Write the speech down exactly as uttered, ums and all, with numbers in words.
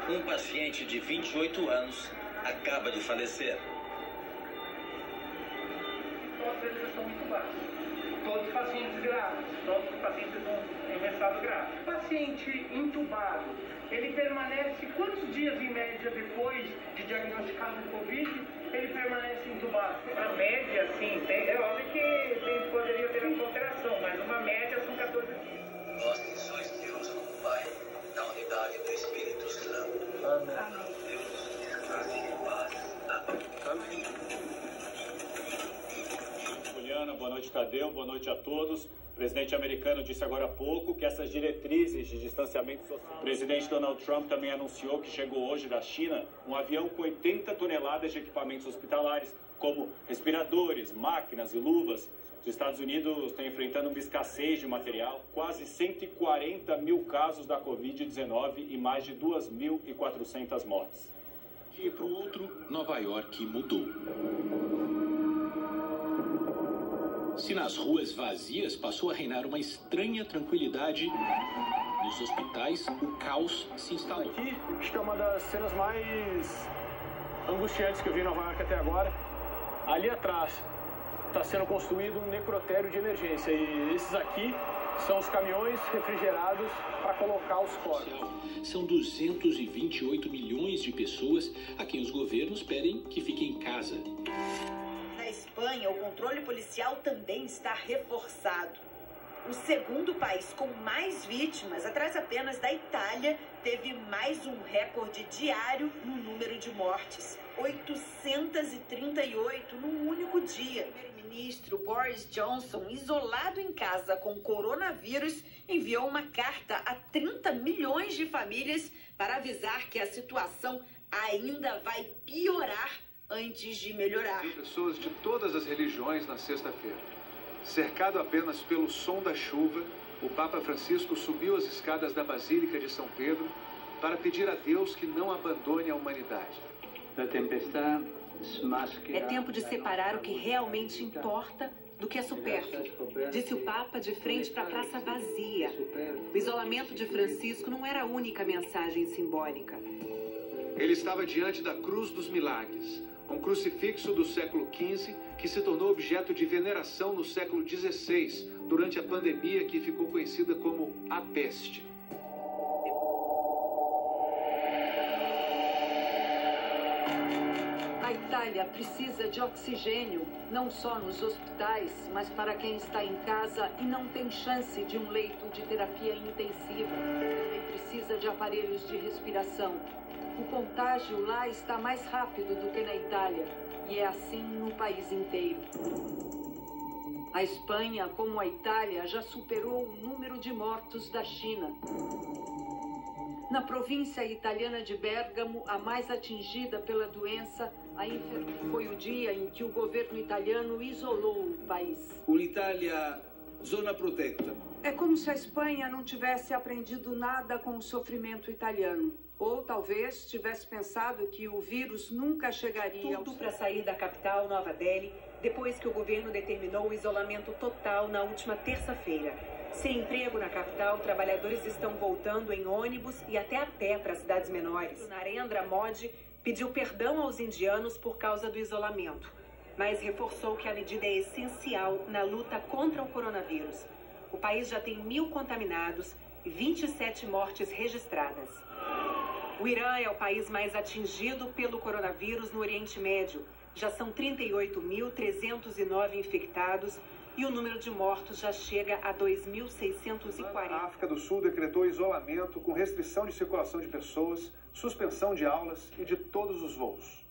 Um paciente de vinte e oito anos acaba de falecer. Todos eles estão muito baixos. Todos pacientes graves, todos os pacientes em estado grave. Paciente entubado, ele permanece quantos dias em média depois de diagnosticado o Covid, ele permanece entubado? A média, sim, tem, é óbvio que tem, poderia ter uma alteração, mas uma média são quatorze dias. Vós que sois Deus como Pai, na unidade do Espírito Santo. Amém. Deus descanse em paz. Amém. Juliana, boa noite, Tadeu, boa noite a todos. O presidente americano disse agora há pouco que essas diretrizes de distanciamento social... O presidente Donald Trump também anunciou que chegou hoje da China um avião com oitenta toneladas de equipamentos hospitalares, como respiradores, máquinas e luvas. Os Estados Unidos estão enfrentando uma escassez de material, quase cento e quarenta mil casos da covid dezenove e mais de duas mil e quatrocentas mortes. E para o outro, Nova York mudou. Se nas ruas vazias passou a reinar uma estranha tranquilidade, nos hospitais o caos se instalou. Aqui, acho que é uma das cenas mais angustiantes que eu vi em Nova York até agora. Ali atrás está sendo construído um necrotério de emergência e esses aqui são os caminhões refrigerados para colocar os corpos. São duzentos e vinte e oito milhões de pessoas a quem os governos pedem que fiquem em casa. Na Espanha, o controle policial também está reforçado. O segundo país com mais vítimas, atrás apenas da Itália, teve mais um recorde diário no número de mortes. oitocentos e trinta e oito num único dia. O primeiro-ministro Boris Johnson, isolado em casa com coronavírus, enviou uma carta a trinta milhões de famílias para avisar que a situação ainda vai piorar antes de melhorar. Vi pessoas de todas as religiões na sexta-feira. Cercado apenas pelo som da chuva, o Papa Francisco subiu as escadas da Basílica de São Pedro para pedir a Deus que não abandone a humanidade. É tempo de separar o que realmente importa do que é supérfluo, disse o Papa de frente para a praça vazia. O isolamento de Francisco não era a única mensagem simbólica. Ele estava diante da Cruz dos Milagres, um crucifixo do século quinze que se tornou objeto de veneração no século dezesseis, durante a pandemia que ficou conhecida como a peste. A Itália precisa de oxigênio, não só nos hospitais, mas para quem está em casa e não tem chance de um leito de terapia intensiva. Também precisa de aparelhos de respiração. O contágio lá está mais rápido do que na Itália, e é assim no país inteiro. A Espanha, como a Itália, já superou o número de mortos da China. Na província italiana de Bérgamo, a mais atingida pela doença, a infer... foi o dia em que o governo italiano isolou o país. Un'Italia zona protetta. É como se a Espanha não tivesse aprendido nada com o sofrimento italiano. Ou talvez tivesse pensado que o vírus nunca chegaria... Tudo para sair da capital, Nova Delhi, depois que o governo determinou o isolamento total na última terça-feira. Sem emprego na capital, trabalhadores estão voltando em ônibus e até a pé para cidades menores. Narendra Modi pediu perdão aos indianos por causa do isolamento, mas reforçou que a medida é essencial na luta contra o coronavírus. O país já tem mil contaminados e vinte e sete mortes registradas. O Irã é o país mais atingido pelo coronavírus no Oriente Médio. Já são trinta e oito mil trezentos e nove infectados e o número de mortos já chega a dois mil seiscentos e quarenta. A África do Sul decretou isolamento com restrição de circulação de pessoas, suspensão de aulas e de todos os voos.